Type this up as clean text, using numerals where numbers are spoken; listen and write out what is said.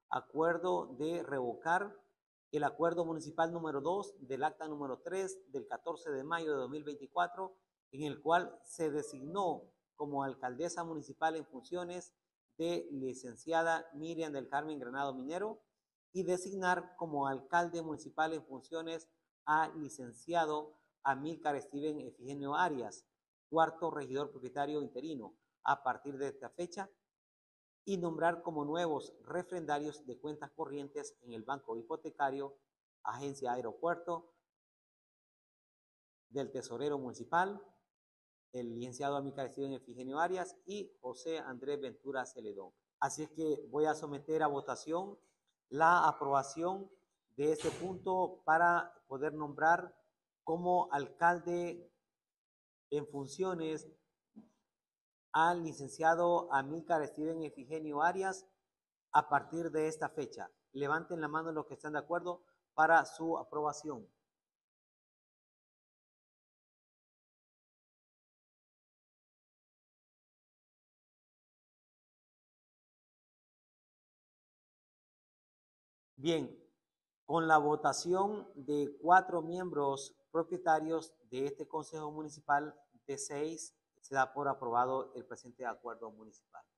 acuerdo de revocar el acuerdo municipal número 2 del acta número 3 del 14 de mayo de 2024, en el cual se designó como alcaldesa municipal en funciones de licenciada Miriam del Carmen Granado Minero y designar como alcalde municipal en funciones a licenciado Amílcar Steven Efigenio Arias, cuarto regidor propietario interino, a partir de esta fecha, y nombrar como nuevos refrendarios de cuentas corrientes en el Banco Hipotecario, Agencia Aeropuerto, del Tesorero Municipal, el licenciado Amílcar Steven Efigenio Arias y José Andrés Ventura Celedón. Así es que voy a someter a votación la aprobación de este punto para poder nombrar como alcalde en funciones al licenciado Amílcar Steven Efigenio Arias a partir de esta fecha. Levanten la mano los que están de acuerdo para su aprobación. Bien, con la votación de 4 miembros propietarios de este Consejo Municipal de 6, se da por aprobado el presente acuerdo municipal.